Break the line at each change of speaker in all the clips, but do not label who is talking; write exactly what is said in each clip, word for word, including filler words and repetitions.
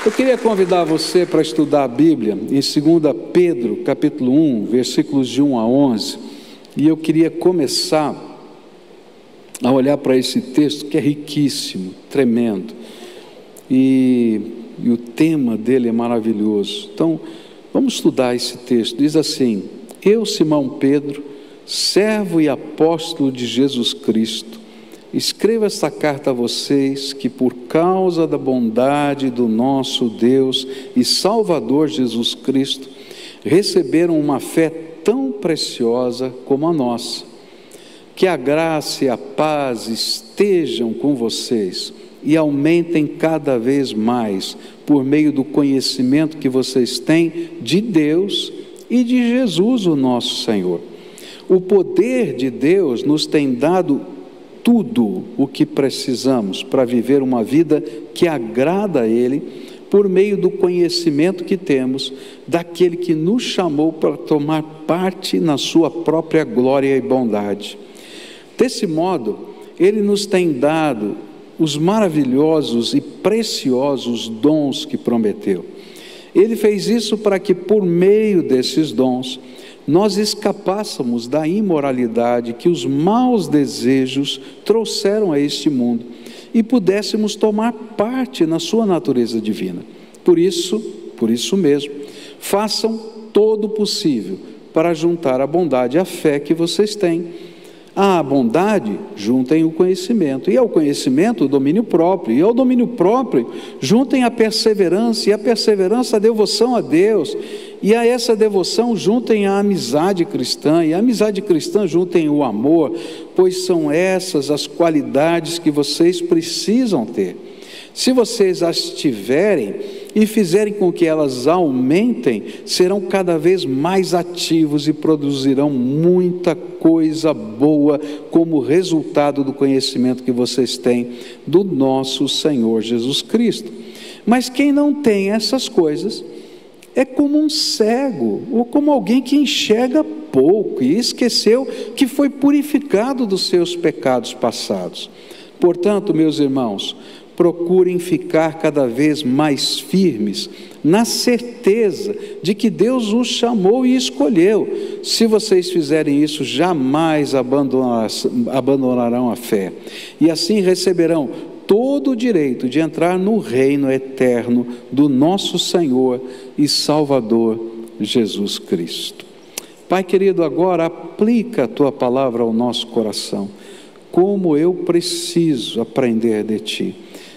Eu queria convidar você para estudar a Bíblia em segunda Pedro, capítulo um, versículos de um a onze. E eu queria começar a olhar para esse texto que é riquíssimo, tremendo. E, e o tema dele é maravilhoso. Então, vamos estudar esse texto. Diz assim: Eu, Simão Pedro, servo e apóstolo de Jesus Cristo, escrevo esta carta a vocês que, por causa da bondade do nosso Deus e Salvador Jesus Cristo, receberam uma fé tão preciosa como a nossa. Que a graça e a paz estejam com vocês e aumentem cada vez mais por meio do conhecimento que vocês têm de Deus e de Jesus, o nosso Senhor. O poder de Deus nos tem dado tudo o que precisamos para viver uma vida que agrada a Ele, por meio do conhecimento que temos daquele que nos chamou para tomar parte na sua própria glória e bondade. Desse modo, Ele nos tem dado os maravilhosos e preciosos dons que prometeu. Ele fez isso para que, por meio desses dons, nós escapássemos da imoralidade que os maus desejos trouxeram a este mundo e pudéssemos tomar parte na sua natureza divina. Por isso, por isso mesmo, façam todo o possível para juntar a bondade à fé que vocês têm. À bondade, juntem o conhecimento, e ao conhecimento, o domínio próprio, e ao domínio próprio, juntem a perseverança, e a perseverança, a devoção a Deus, e a essa devoção, juntem a amizade cristã, e a amizade cristã, juntem o amor, pois são essas as qualidades que vocês precisam ter. Se vocês as tiverem e fizerem com que elas aumentem, serão cada vez mais ativos e produzirão muita coisa boa como resultado do conhecimento que vocês têm do nosso Senhor Jesus Cristo. Mas quem não tem essas coisas é como um cego, ou como alguém que enxerga pouco e esqueceu que foi purificado dos seus pecados passados. Portanto, meus irmãos, procurem ficar cada vez mais firmes, na certeza de que Deus os chamou e escolheu. Se vocês fizerem isso, jamais abandonarão a fé, e assim receberão todo o direito de entrar no reino eterno do nosso Senhor e Salvador Jesus Cristo. Pai querido, agora aplica a Tua palavra ao nosso coração. Como eu preciso aprender de Ti.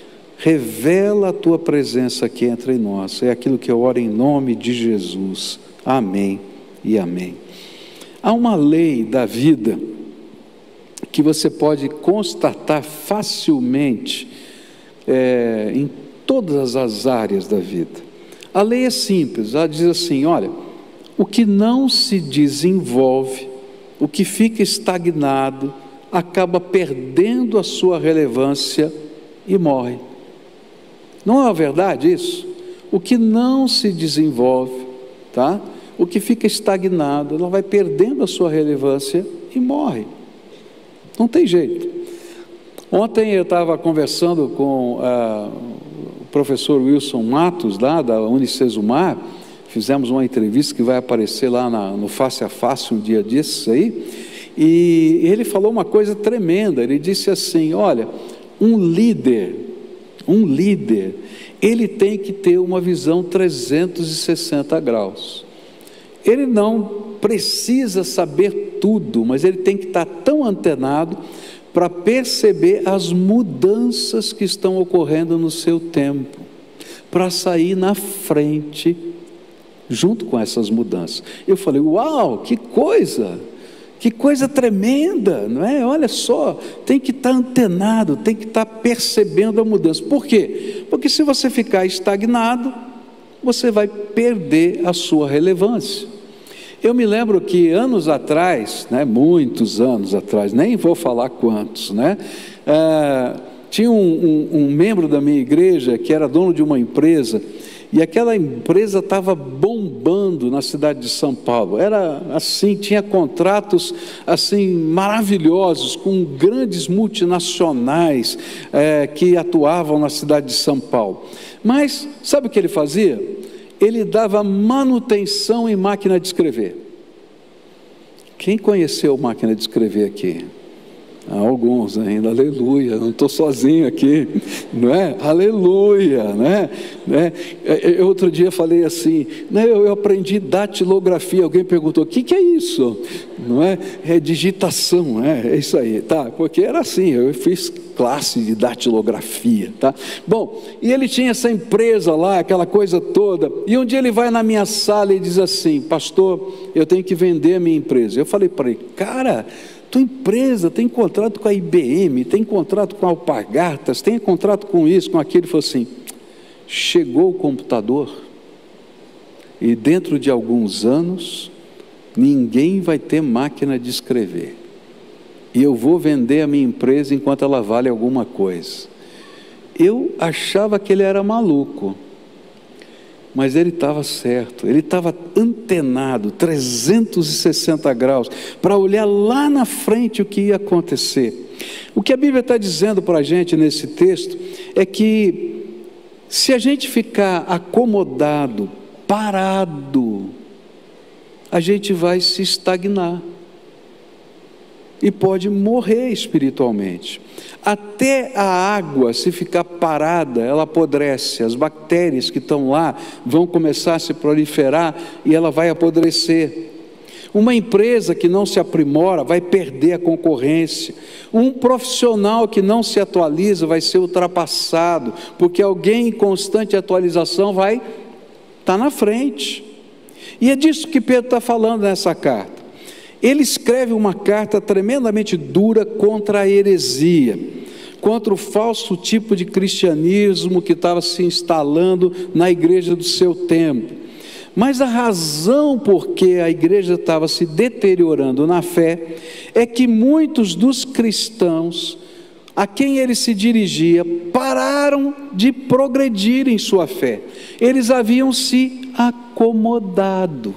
Revela a Tua presença aqui entre nós. É aquilo que eu oro em nome de Jesus. Amém e amém. Há uma lei da vida que você pode constatar facilmente é, em todas as áreas da vida. A lei é simples, ela diz assim: olha, o que não se desenvolve, o que fica estagnado, acaba perdendo a sua relevância e morre. Não é verdade isso? O que não se desenvolve, tá? O que fica estagnado, ela vai perdendo a sua relevância e morre. Não tem jeito. Ontem eu estava conversando com ah, o professor Wilson Matos, lá da Unicesumar. Fizemos uma entrevista que vai aparecer lá na, no Face a Face um dia desses aí. E ele falou uma coisa tremenda. Ele disse assim: olha, um líder, um líder, ele tem que ter uma visão trezentos e sessenta graus. Ele não precisa saber tudo, mas ele tem que estar tão antenado para perceber as mudanças que estão ocorrendo no seu tempo, para sair na frente junto com essas mudanças. Eu falei: uau, que coisa! Que coisa tremenda, não é? Olha só, tem que estar antenado, tem que estar percebendo a mudança. Por quê? Porque se você ficar estagnado, você vai perder a sua relevância. Eu me lembro que anos atrás, né, muitos anos atrás, nem vou falar quantos, né, é, Tinha um, um, um membro da minha igreja que era dono de uma empresa, e aquela empresa estava bombando na cidade de São Paulo. Era assim, tinha contratos assim maravilhosos com grandes multinacionais é, que atuavam na cidade de São Paulo. Mas sabe o que ele fazia? Ele dava manutenção em máquina de escrever. Quem conheceu máquina de escrever aqui? Há alguns ainda, aleluia, não estou sozinho aqui, não é? Aleluia, né? né? Eu, outro dia falei assim, né, eu, eu aprendi datilografia, alguém perguntou, o que, que é isso? Não é? É digitação, né? É isso aí, tá? Porque era assim, eu fiz classe de datilografia, tá? Bom, e ele tinha essa empresa lá, aquela coisa toda, e um dia ele vai na minha sala e diz assim, pastor, eu tenho que vender a minha empresa. Eu falei para ele, cara, tua empresa tem contrato com a I B M, tem contrato com a Alpargatas, tem contrato com isso, com aquilo. Ele falou assim, chegou o computador e dentro de alguns anos ninguém vai ter máquina de escrever e eu vou vender a minha empresa enquanto ela vale alguma coisa. Eu achava que ele era maluco, mas ele estava certo, ele estava antenado, trezentos e sessenta graus, para olhar lá na frente o que ia acontecer. O que a Bíblia está dizendo para a gente nesse texto, é que se a gente ficar acomodado, parado, a gente vai se estagnar, e pode morrer espiritualmente. Até a água, se ficar parada, ela apodrece, as bactérias que estão lá vão começar a se proliferar e ela vai apodrecer. Uma empresa que não se aprimora vai perder a concorrência. Um profissional que não se atualiza vai ser ultrapassado, porque alguém em constante atualização vai estar na frente. E é disso que Pedro está falando nessa carta. Ele escreve uma carta tremendamente dura contra a heresia, contra o falso tipo de cristianismo que estava se instalando na igreja do seu tempo. Mas a razão por que a igreja estava se deteriorando na fé é que muitos dos cristãos a quem ele se dirigia pararam de progredir em sua fé. Eles haviam se acomodado.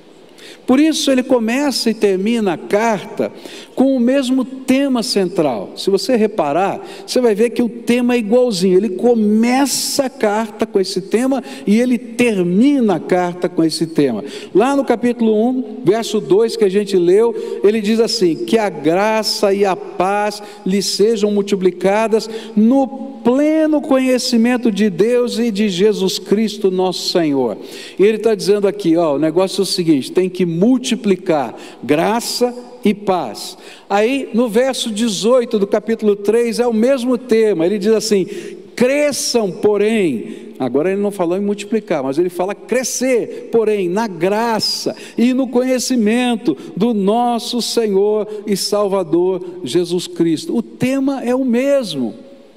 Por isso ele começa e termina a carta com o mesmo tema central. Se você reparar, você vai ver que o tema é igualzinho. Ele começa a carta com esse tema e ele termina a carta com esse tema. Lá no capítulo um, verso dois que a gente leu, ele diz assim, que a graça e a paz lhe sejam multiplicadas no pleno conhecimento de Deus e de Jesus Cristo nosso Senhor. E ele está dizendo aqui, ó, o negócio é o seguinte, tem que multiplicar graça e paz. Aí no verso dezoito do capítulo três é o mesmo tema, ele diz assim, cresçam porém, agora ele não falou em multiplicar, mas ele fala crescer, porém na graça e no conhecimento do nosso Senhor e Salvador Jesus Cristo. O tema é o mesmo.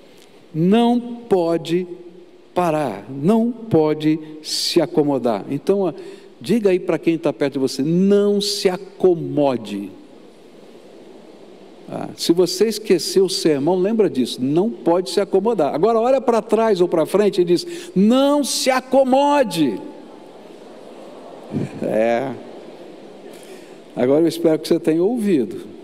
Não pode parar, não pode se acomodar. Então, diga aí para quem está perto de você, não se acomode. Ah, se você esqueceu o sermão, lembra disso, não pode se acomodar. Agora olha para trás ou para frente e diz, não se acomode. É. Agora eu espero que você tenha ouvido.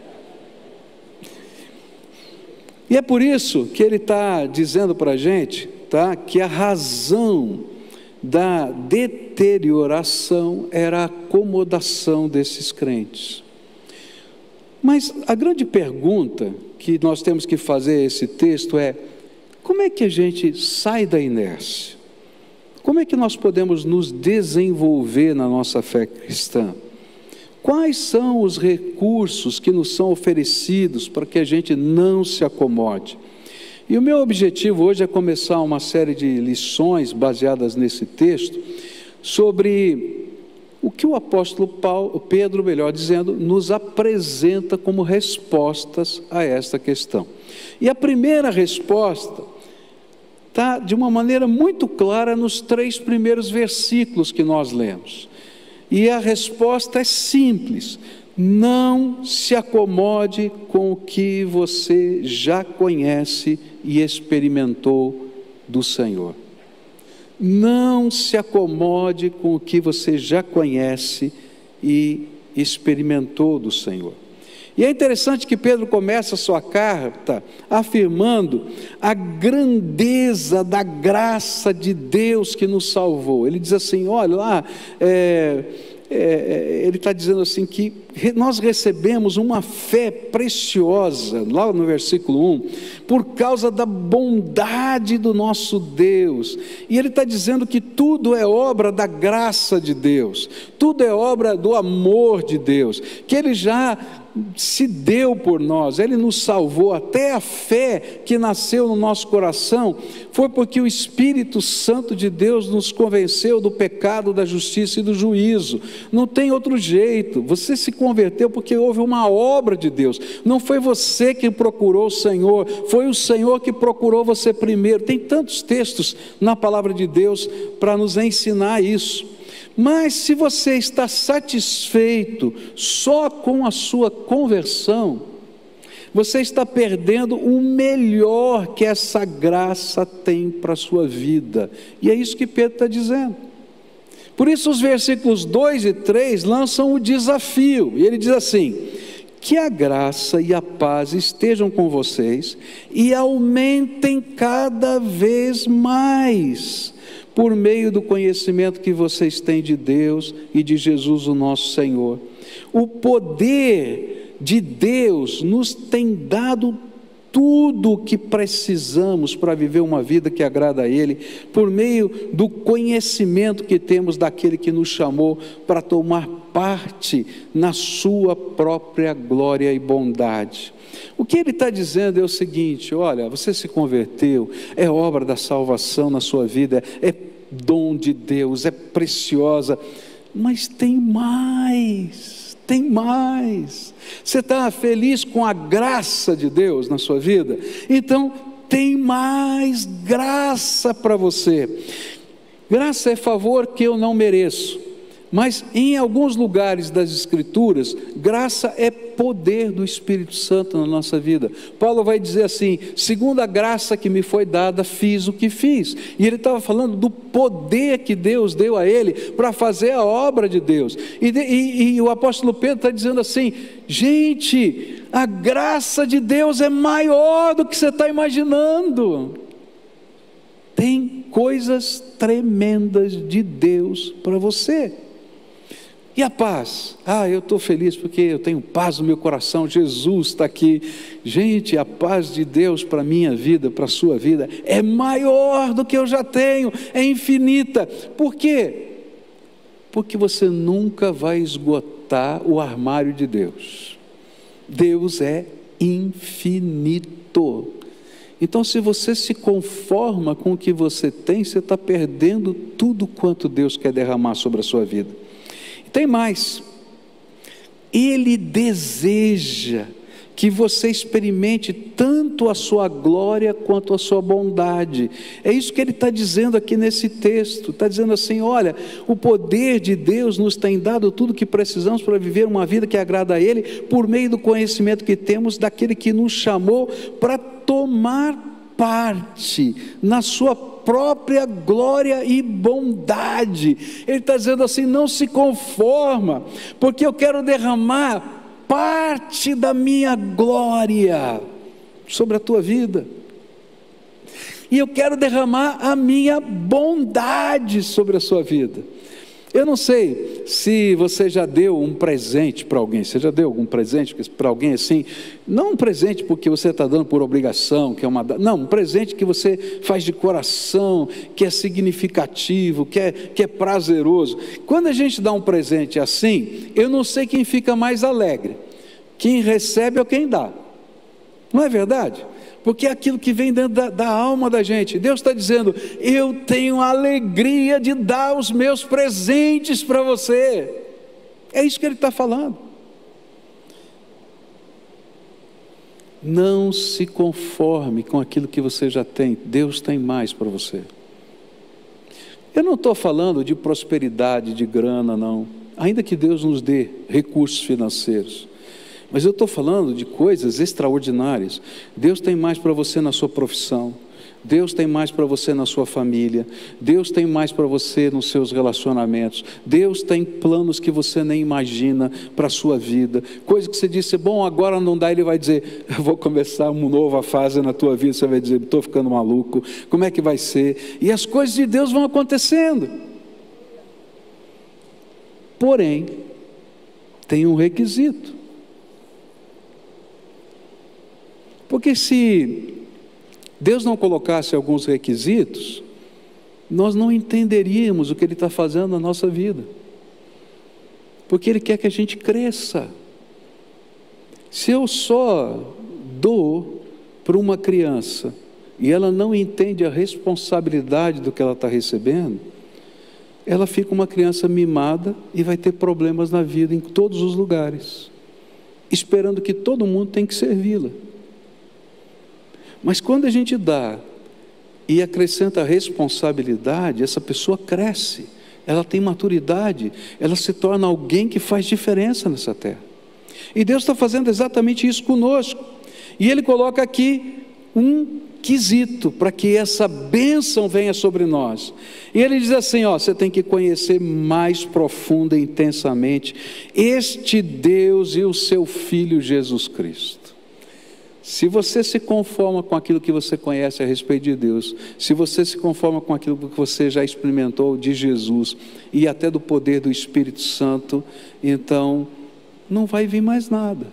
E é por isso que ele está dizendo para a gente, tá, que a razão da deterioração era a acomodação desses crentes. Mas a grande pergunta que nós temos que fazer a esse texto é, como é que a gente sai da inércia? Como é que nós podemos nos desenvolver na nossa fé cristã? Quais são os recursos que nos são oferecidos para que a gente não se acomode? E o meu objetivo hoje é começar uma série de lições baseadas nesse texto sobre o que o apóstolo Paulo, Pedro, melhor dizendo, nos apresenta como respostas a esta questão. E a primeira resposta está de uma maneira muito clara nos três primeiros versículos que nós lemos. E a resposta é simples, Não se acomode com o que você já conhece e experimentou do Senhor. Não se acomode com o que você já conhece e experimentou do Senhor. E é interessante que Pedro começa a sua carta afirmando a grandeza da graça de Deus que nos salvou. Ele diz assim, olha lá, é, é, ele está dizendo assim que nós recebemos uma fé preciosa, lá no versículo um, por causa da bondade do nosso Deus. E ele está dizendo que tudo é obra da graça de Deus, tudo é obra do amor de Deus, que Ele já se deu por nós, Ele nos salvou. Até a fé que nasceu no nosso coração foi porque o Espírito Santo de Deus nos convenceu do pecado, da justiça e do juízo. Não tem outro jeito. Você se converteu porque houve uma obra de Deus. Não foi você que procurou o Senhor, foi o Senhor que procurou você primeiro. Tem tantos textos na palavra de Deus para nos ensinar isso. Mas se você está satisfeito só com a sua conversão, você está perdendo o melhor que essa graça tem para a sua vida. E é isso que Pedro está dizendo. Por isso os versículos dois e três lançam o desafio. E ele diz assim: que a graça e a paz estejam com vocês e aumentem cada vez mais, por meio do conhecimento que vocês têm de Deus e de Jesus o nosso Senhor. O poder de Deus nos tem dado tudo o que precisamos para viver uma vida que agrada a Ele, por meio do conhecimento que temos daquele que nos chamou para tomar parte na sua própria glória e bondade. O que ele está dizendo é o seguinte: olha, você se converteu, é obra da salvação na sua vida, é dom de Deus, é preciosa, mas tem mais, tem mais. Você está feliz com a graça de Deus na sua vida? Então tem mais graça para você. Graça é favor que eu não mereço, mas em alguns lugares das Escrituras, graça é poder do Espírito Santo na nossa vida. Paulo vai dizer assim: segundo a graça que me foi dada, fiz o que fiz. E ele estava falando do poder que Deus deu a ele para fazer a obra de Deus. E, de, e, e o apóstolo Pedro está dizendo assim: gente, a graça de Deus é maior do que você está imaginando. Tem coisas tremendas de Deus para você. E a paz? Ah, eu estou feliz porque eu tenho paz no meu coração, Jesus está aqui. Gente, a paz de Deus para a minha vida, para a sua vida, é maior do que eu já tenho, é infinita. Por quê? Porque você nunca vai esgotar o armário de Deus. Deus é infinito. Então, se você se conforma com o que você tem, você está perdendo tudo quanto Deus quer derramar sobre a sua vida. Tem mais, Ele deseja que você experimente tanto a sua glória quanto a sua bondade. É isso que ele está dizendo aqui nesse texto. Está dizendo assim: olha, o poder de Deus nos tem dado tudo o que precisamos para viver uma vida que agrada a Ele, por meio do conhecimento que temos daquele que nos chamou para tomar parte na sua própria glória e bondade. Ele está dizendo assim: não se conforma, porque eu quero derramar parte da minha glória sobre a tua vida, e eu quero derramar a minha bondade sobre a sua vida. Eu não sei se você já deu um presente para alguém. Você já deu algum presente para alguém assim? Não um presente porque você está dando por obrigação, que é uma... Não, um presente que você faz de coração, que é significativo, que é, que é prazeroso. Quando a gente dá um presente assim, eu não sei quem fica mais alegre, quem recebe ou quem dá. Não é verdade? Porque é aquilo que vem dentro da, da alma da gente. Deus está dizendo: eu tenho a alegria de dar os meus presentes para você. É isso que Ele está falando. Não se conforme com aquilo que você já tem. Deus tem mais para você. Eu não estou falando de prosperidade, de grana, não. Ainda que Deus nos dê recursos financeiros. Mas eu estou falando de coisas extraordinárias. Deus tem mais para você na sua profissão. Deus tem mais para você na sua família. Deus tem mais para você nos seus relacionamentos. Deus tem planos que você nem imagina para a sua vida. Coisa que você disse, bom, agora não dá. Ele vai dizer, eu vou começar uma nova fase na tua vida. Você vai dizer, estou ficando maluco. Como é que vai ser? E as coisas de Deus vão acontecendo. Porém, tem um requisito. Porque se Deus não colocasse alguns requisitos, nós não entenderíamos o que Ele está fazendo na nossa vida. Porque Ele quer que a gente cresça. Se eu só dou para uma criança e ela não entende a responsabilidade do que ela está recebendo, ela fica uma criança mimada e vai ter problemas na vida em todos os lugares, esperando que todo mundo tem que servi-la. Mas quando a gente dá e acrescenta responsabilidade, essa pessoa cresce, ela tem maturidade, ela se torna alguém que faz diferença nessa terra. E Deus está fazendo exatamente isso conosco. E Ele coloca aqui um quesito para que essa bênção venha sobre nós. E Ele diz assim, ó, você tem que conhecer mais profunda e intensamente este Deus e o seu Filho Jesus Cristo. Se você se conforma com aquilo que você conhece a respeito de Deus, se você se conforma com aquilo que você já experimentou de Jesus e até do poder do Espírito Santo, então não vai vir mais nada.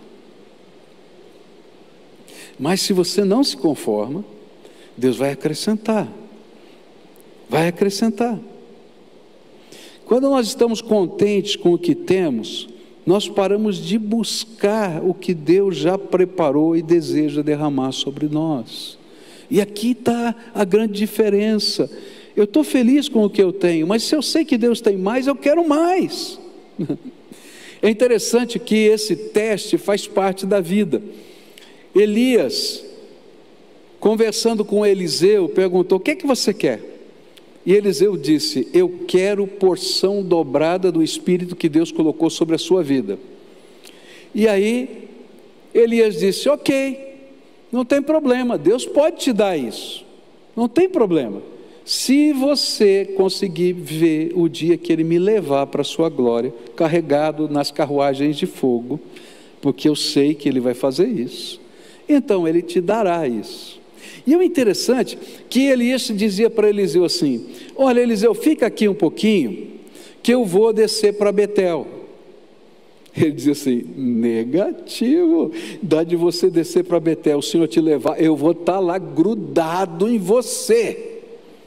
Mas se você não se conforma, Deus vai acrescentar, vai acrescentar. Quando nós estamos contentes com o que temos, nós paramos de buscar o que Deus já preparou e deseja derramar sobre nós. E aqui está a grande diferença. Eu estou feliz com o que eu tenho, mas se eu sei que Deus tem mais, eu quero mais. É interessante que esse teste faz parte da vida. Elias, conversando com Eliseu, perguntou, o que é que você quer? E Eliseu disse, eu quero porção dobrada do Espírito que Deus colocou sobre a sua vida. E aí, Elias disse, ok, não tem problema, Deus pode te dar isso, não tem problema. Se você conseguir ver o dia que Ele me levar para a sua glória, carregado nas carruagens de fogo, porque eu sei que Ele vai fazer isso, então Ele te dará isso. E é interessante que Elias dizia para Eliseu assim, olha Eliseu, fica aqui um pouquinho, que eu vou descer para Betel. Ele dizia assim, negativo, dá de você descer para Betel, o Senhor te levar, eu vou estar lá grudado em você.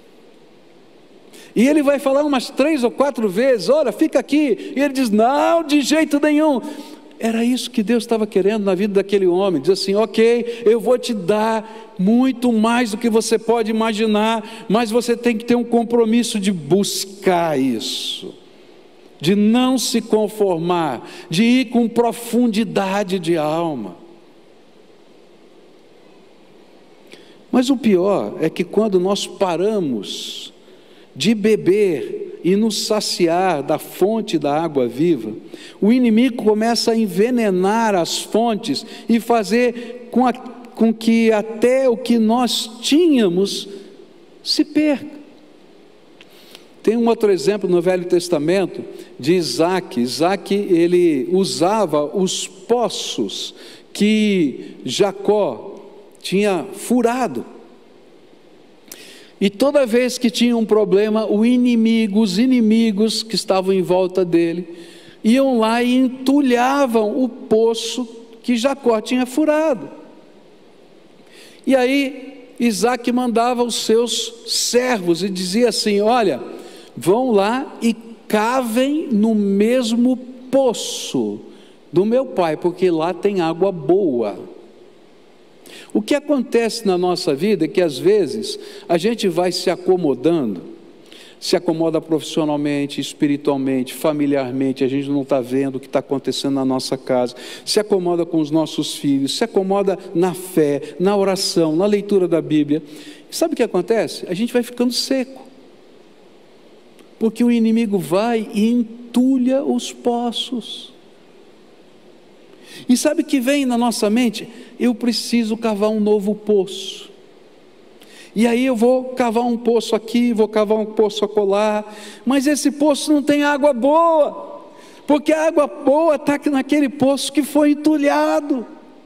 E ele vai falar umas três ou quatro vezes, olha, fica aqui, e ele diz, não, de jeito nenhum. Era isso que Deus estava querendo na vida daquele homem, diz assim, ok, eu vou te dar muito mais do que você pode imaginar, mas você tem que ter um compromisso de buscar isso, de não se conformar, de ir com profundidade de alma. Mas o pior é que quando nós paramos de beber e nos saciar da fonte da água viva, o inimigo começa a envenenar as fontes e fazer com, a, com que até o que nós tínhamos se perca. Tem um outro exemplo no Velho Testamento de Isaac. Isaac, ele usava os poços que Jacó tinha furado. E toda vez que tinha um problema, o inimigo, os inimigos que estavam em volta dele, iam lá e entulhavam o poço que Jacó tinha furado. E aí, Isaac mandava os seus servos e dizia assim, olha, vão lá e cavem no mesmo poço do meu pai, porque lá tem água boa. O que acontece na nossa vida é que às vezes a gente vai se acomodando, se acomoda profissionalmente, espiritualmente, familiarmente, a gente não está vendo o que está acontecendo na nossa casa, se acomoda com os nossos filhos, se acomoda na fé, na oração, na leitura da Bíblia. E sabe o que acontece? A gente vai ficando seco. porque o inimigo vai e entulha os poços. E sabe o que vem na nossa mente? Eu preciso cavar um novo poço. E aí eu vou cavar um poço aqui, vou cavar um poço acolá, mas esse poço não tem água boa, porque a água boa está naquele poço que foi entulhado.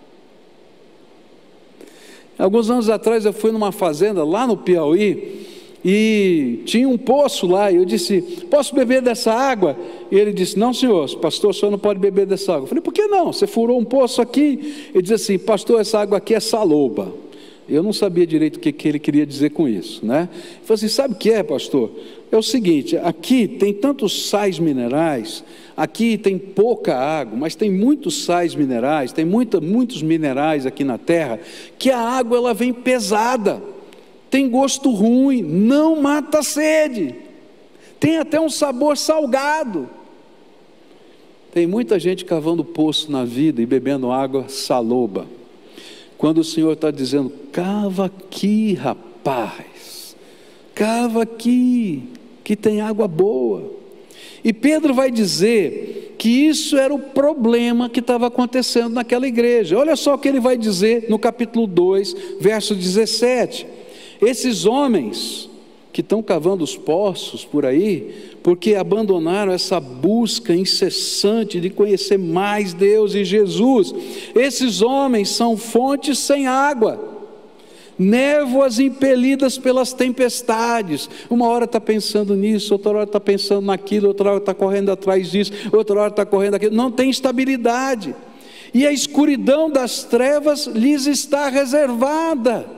Alguns anos atrás eu fui numa fazenda lá no Piauí, e tinha um poço lá, e eu disse, posso beber dessa água? E ele disse, não senhor, pastor, o senhor não pode beber dessa água. Eu falei, por que não? Você furou um poço aqui? Ele disse assim, pastor, essa água aqui é saloba. Eu não sabia direito o que, que ele queria dizer com isso, né? Ele falou assim, sabe o que é, pastor? É o seguinte, aqui tem tantos sais minerais, aqui tem pouca água, mas tem muitos sais minerais, tem muita, muitos minerais aqui na terra, que a água ela vem pesada, tem gosto ruim, não mata a sede, tem até um sabor salgado. Tem muita gente cavando poço na vida e bebendo água saloba, quando o Senhor está dizendo, cava aqui rapaz, cava aqui, que tem água boa. E Pedro vai dizer que isso era o problema que estava acontecendo naquela igreja. Olha só o que ele vai dizer no capítulo dois, verso dezessete. Esses homens que estão cavando os poços por aí, porque abandonaram essa busca incessante de conhecer mais Deus e Jesus, esses homens são fontes sem água, névoas impelidas pelas tempestades. Uma hora está pensando nisso, outra hora está pensando naquilo, outra hora está correndo atrás disso, outra hora está correndo aquilo, não tem estabilidade, e a escuridão das trevas lhes está reservada.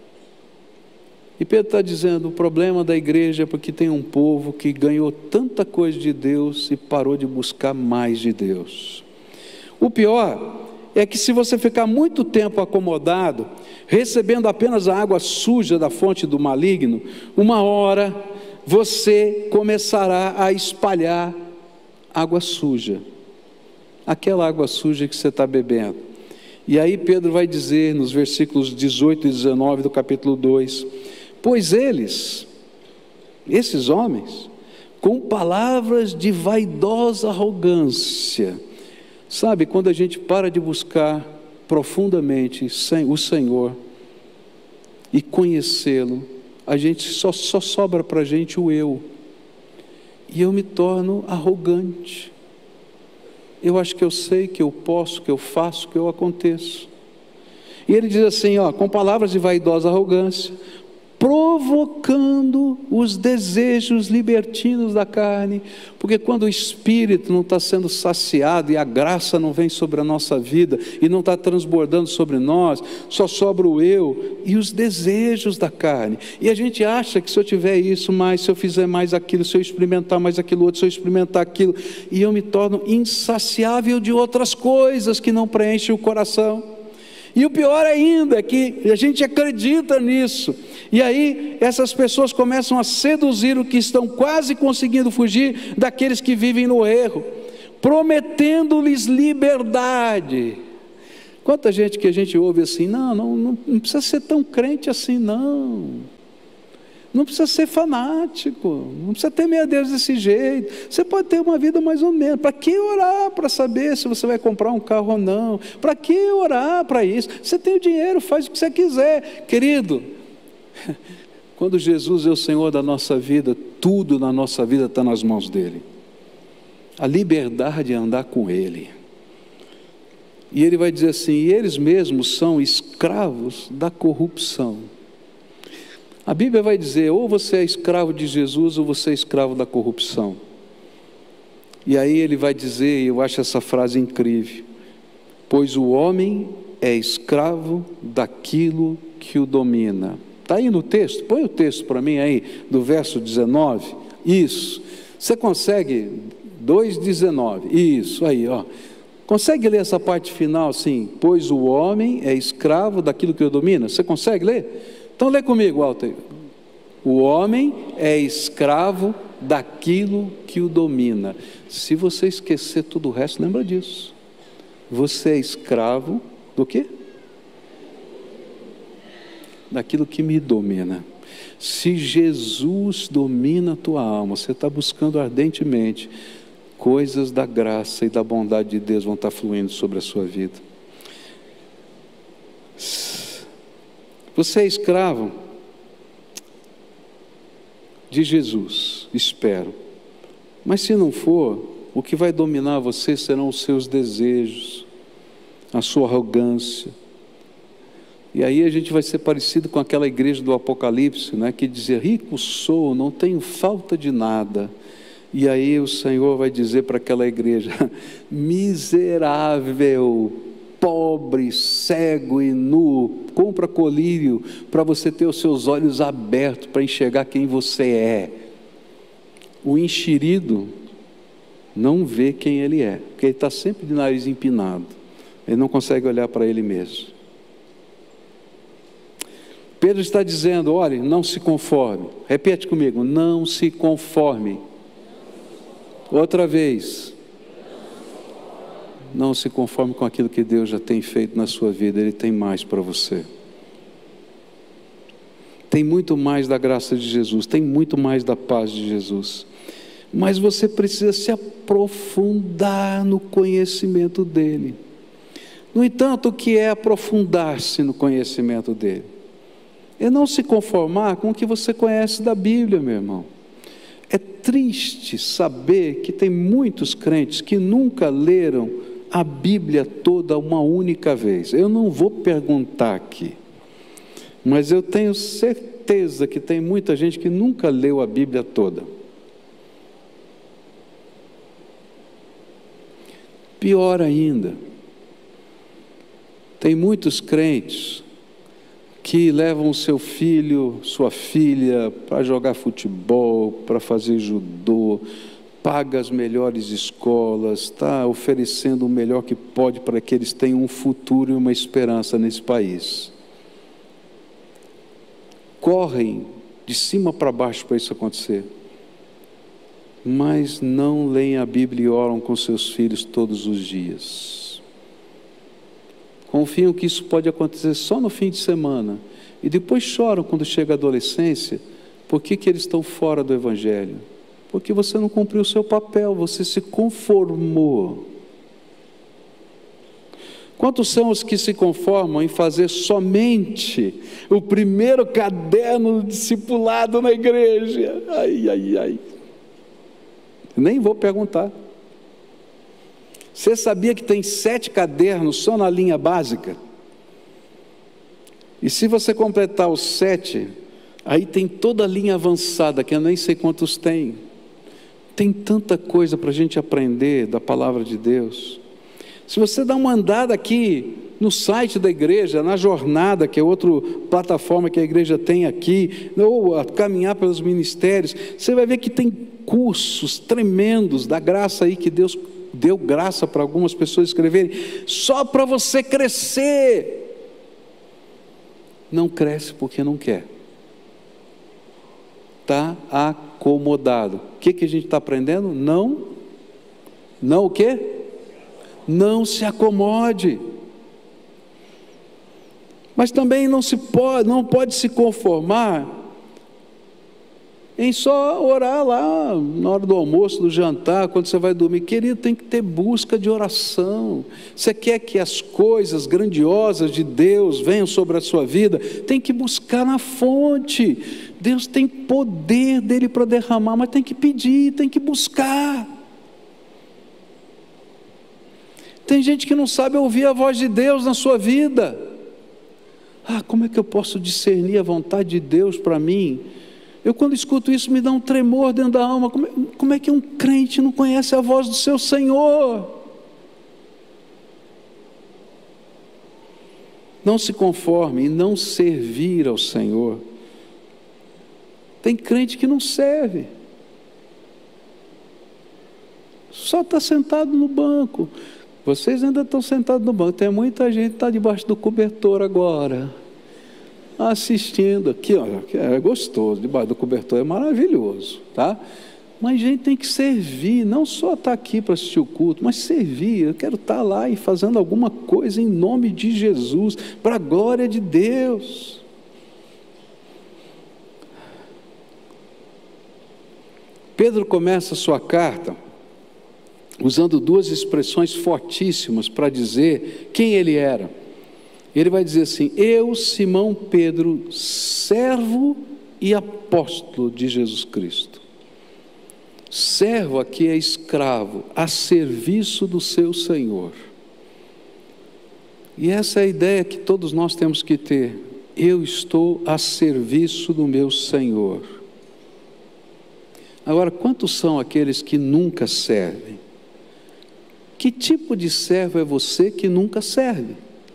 E Pedro está dizendo, o problema da igreja é porque tem um povo que ganhou tanta coisa de Deus e parou de buscar mais de Deus. O pior é que se você ficar muito tempo acomodado, recebendo apenas a água suja da fonte do maligno, uma hora você começará a espalhar água suja, aquela água suja que você está bebendo. E aí Pedro vai dizer nos versículos dezoito e dezenove do capítulo dois, pois eles, esses homens, com palavras de vaidosa arrogância, sabe, quando a gente para de buscar profundamente o Senhor e conhecê-lo, a gente só, só sobra para a gente o eu, e eu me torno arrogante. Eu acho que eu sei, que eu posso, que eu faço, que eu aconteço. E ele diz assim, ó, com palavras de vaidosa arrogância, provocando os desejos libertinos da carne, porque quando o Espírito não está sendo saciado e a graça não vem sobre a nossa vida e não está transbordando sobre nós, só sobra o eu e os desejos da carne. E a gente acha que se eu tiver isso mais, se eu fizer mais aquilo, se eu experimentar mais aquilo outro, se eu experimentar aquilo, e eu me torno insaciável de outras coisas que não preenchem o coração. E o pior ainda é que a gente acredita nisso, e aí essas pessoas começam a seduzir o que estão quase conseguindo fugir daqueles que vivem no erro, prometendo-lhes liberdade. Quanta gente que a gente ouve assim, não, não, não, não precisa ser tão crente assim não, não precisa ser fanático, não precisa temer a Deus desse jeito, você pode ter uma vida mais ou menos. Para que orar para saber se você vai comprar um carro ou não? Para que orar para isso? Você tem o dinheiro, faz o que você quiser. Querido, quando Jesus é o Senhor da nossa vida, tudo na nossa vida está nas mãos dele. A liberdade é andar com ele. E ele vai dizer assim, e eles mesmos são escravos da corrupção. A Bíblia vai dizer, ou você é escravo de Jesus, ou você é escravo da corrupção. E aí ele vai dizer, e eu acho essa frase incrível, pois o homem é escravo daquilo que o domina. Está aí no texto? Põe o texto para mim aí, do verso dezenove. Isso. Você consegue? dois, dezenove. Isso, aí, ó. Consegue ler essa parte final assim? Pois o homem é escravo daquilo que o domina. Você consegue ler? Então lê comigo, alto aí. O homem é escravo daquilo que o domina. Se você esquecer tudo o resto, lembra disso. Você é escravo do quê? Daquilo que me domina. Se Jesus domina a tua alma, você está buscando ardentemente, coisas da graça e da bondade de Deus vão estar fluindo sobre a sua vida. Você é escravo de Jesus, espero. Mas se não for, o que vai dominar você serão os seus desejos, a sua arrogância. E aí a gente vai ser parecido com aquela igreja do Apocalipse, né, que dizia: rico sou, não tenho falta de nada. E aí o Senhor vai dizer para aquela igreja: miserável, pobre, cego e nu, compra colírio para você ter os seus olhos abertos para enxergar quem você é. O enxerido não vê quem ele é, porque ele está sempre de nariz empinado, ele não consegue olhar para ele mesmo. Pedro está dizendo: olhe, não se conforme. Repete comigo: não se conforme. Outra vez, não se conforme com aquilo que Deus já tem feito na sua vida. Ele tem mais para você. Tem muito mais da graça de Jesus, tem muito mais da paz de Jesus. Mas você precisa se aprofundar no conhecimento dele. No entanto, o que é aprofundar-se no conhecimento dele? É não se conformar com o que você conhece da Bíblia, meu irmão. É triste saber que tem muitos crentes que nunca leram a Bíblia toda uma única vez. Eu não vou perguntar aqui, mas eu tenho certeza que tem muita gente que nunca leu a Bíblia toda. Pior ainda, tem muitos crentes que levam o seu filho, sua filha, para jogar futebol, para fazer judô, paga as melhores escolas, está oferecendo o melhor que pode para que eles tenham um futuro e uma esperança nesse país. Correm de cima para baixo para isso acontecer, mas não leem a Bíblia e oram com seus filhos todos os dias. Confiam que isso pode acontecer só no fim de semana, e depois choram quando chega a adolescência. Por que que eles estão fora do Evangelho? Porque você não cumpriu o seu papel, você se conformou. Quantos são os que se conformam em fazer somente o primeiro caderno discipulado na igreja? Ai, ai, ai. Nem vou perguntar. Você sabia que tem sete cadernos só na linha básica? E se você completar os sete, aí tem toda a linha avançada, que eu nem sei quantos tem. Tem tanta coisa para a gente aprender da palavra de Deus. Se você dá uma andada aqui no site da igreja, na jornada, que é outra plataforma que a igreja tem aqui, ou a caminhar pelos ministérios, você vai ver que tem cursos tremendos da graça aí que Deus deu graça para algumas pessoas escreverem, só para você crescer. Não cresce porque não quer. Está acomodado. O que, que a gente está aprendendo? Não, não o quê? Não se acomode. Mas também não se pode, não pode se conformar em só orar lá na hora do almoço, do jantar, quando você vai dormir. Querido, tem que ter busca de oração. Você quer que as coisas grandiosas de Deus venham sobre a sua vida? Tem que buscar na fonte. Deus tem poder dele para derramar, mas tem que pedir, tem que buscar. Tem gente que não sabe ouvir a voz de Deus na sua vida. Ah, como é que eu posso discernir a vontade de Deus para mim? Eu, quando escuto isso, me dá um tremor dentro da alma. Como é, como é que um crente não conhece a voz do seu Senhor? Não se conforme e não servir ao Senhor. Tem crente que não serve, só está sentado no banco. Vocês ainda estão sentados no banco. Tem muita gente que está debaixo do cobertor agora, assistindo aqui, olha, é gostoso, debaixo do cobertor é maravilhoso, tá? Mas a gente tem que servir, não só estar aqui para assistir o culto, mas servir. Eu quero estar lá e fazendo alguma coisa em nome de Jesus, para a glória de Deus. Pedro começa a sua carta usando duas expressões fortíssimas para dizer quem ele era. Ele vai dizer assim: eu, Simão Pedro, servo e apóstolo de Jesus Cristo. Servo aqui é escravo, a serviço do seu Senhor. E essa é a ideia que todos nós temos que ter. Eu estou a serviço do meu Senhor. Agora, quantos são aqueles que nunca servem? Que tipo de servo é você que nunca serve?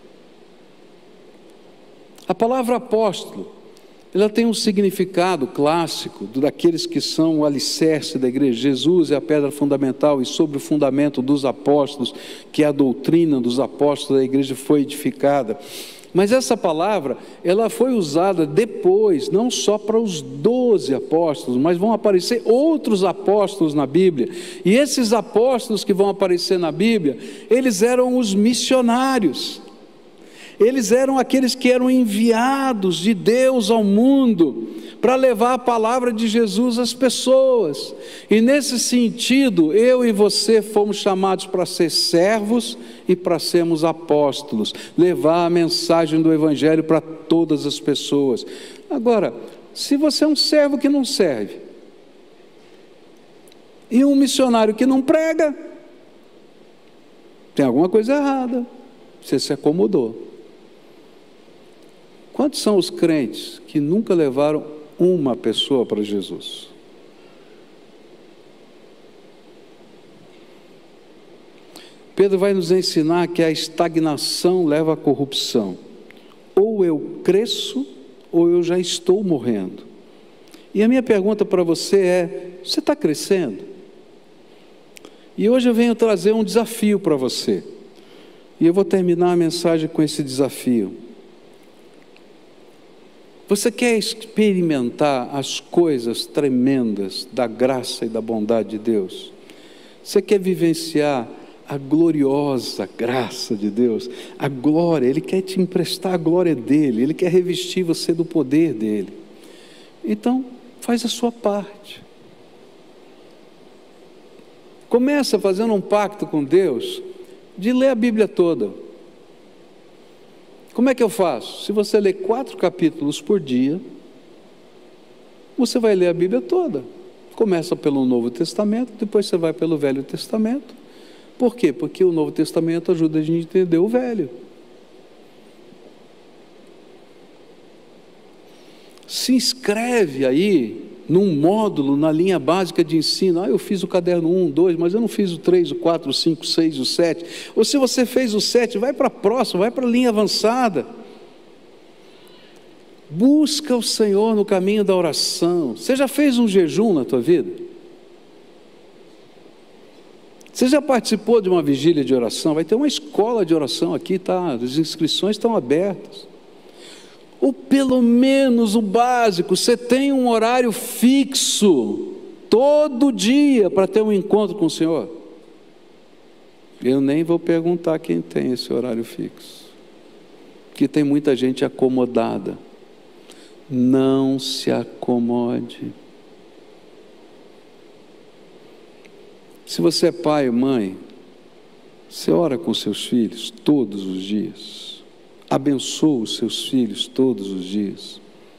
A palavra apóstolo, ela tem um significado clássico daqueles que são o alicerce da igreja. Jesus é a pedra fundamental, e sobre o fundamento dos apóstolos, que é a doutrina dos apóstolos, a igreja foi edificada. Mas essa palavra, ela foi usada depois, não só para os doze apóstolos, mas vão aparecer outros apóstolos na Bíblia. E esses apóstolos que vão aparecer na Bíblia, eles eram os missionários. Eles eram aqueles que eram enviados de Deus ao mundo para levar a palavra de Jesus às pessoas. E nesse sentido, eu e você fomos chamados para ser servos e para sermos apóstolos, levar a mensagem do Evangelho para todas as pessoas. Agora, se você é um servo que não serve, e um missionário que não prega, tem alguma coisa errada, você se acomodou. Quantos são os crentes que nunca levaram uma pessoa para Jesus? Pedro vai nos ensinar que a estagnação leva à corrupção. Ou eu cresço, ou eu já estou morrendo. E a minha pergunta para você é: você está crescendo? E hoje eu venho trazer um desafio para você. E eu vou terminar a mensagem com esse desafio. Você quer experimentar as coisas tremendas da graça e da bondade de Deus? Você quer vivenciar a gloriosa graça de Deus? A glória, Ele quer te emprestar a glória dEle, Ele quer revestir você do poder dEle. Então, faz a sua parte. Começa fazendo um pacto com Deus de ler a Bíblia toda. Como é que eu faço? Se você ler quatro capítulos por dia, você vai ler a Bíblia toda. Começa pelo Novo Testamento, depois você vai pelo Velho Testamento. Por quê? Porque o Novo Testamento ajuda a gente a entender o Velho. Se inscreve aí num módulo, na linha básica de ensino. Ah, eu fiz o caderno um, dois, mas eu não fiz o três, o quatro, o cinco, o seis, o sete. Ou se você fez o sete, vai para a próxima, vai para a linha avançada. Busca o Senhor no caminho da oração. Você já fez um jejum na tua vida? Você já participou de uma vigília de oração? Vai ter uma escola de oração aqui, tá? As inscrições estão abertas. Ou pelo menos o básico, você tem um horário fixo, todo dia, para ter um encontro com o Senhor? Eu nem vou perguntar quem tem esse horário fixo, porque tem muita gente acomodada. Não se acomode. Se você é pai ou mãe, você ora com seus filhos todos os dias. Abençoa os seus filhos todos os dias.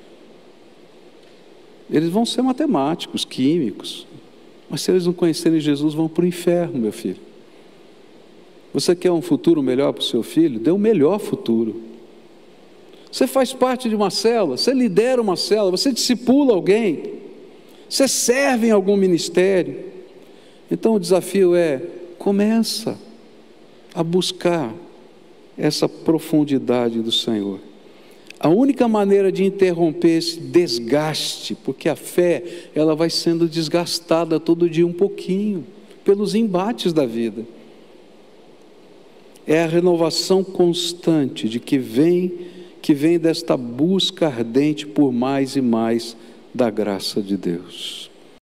Eles vão ser matemáticos, químicos, mas se eles não conhecerem Jesus, vão para o inferno, meu filho. Você quer um futuro melhor para o seu filho? Dê o melhor futuro. Você faz parte de uma célula, você lidera uma célula, você discipula alguém, você serve em algum ministério. Então o desafio é: começa a buscar essa profundidade do Senhor. A única maneira de interromper esse desgaste, porque a fé, ela vai sendo desgastada todo dia um pouquinho, pelos embates da vida, é a renovação constante de que vem, que vem desta busca ardente por mais e mais da graça de Deus.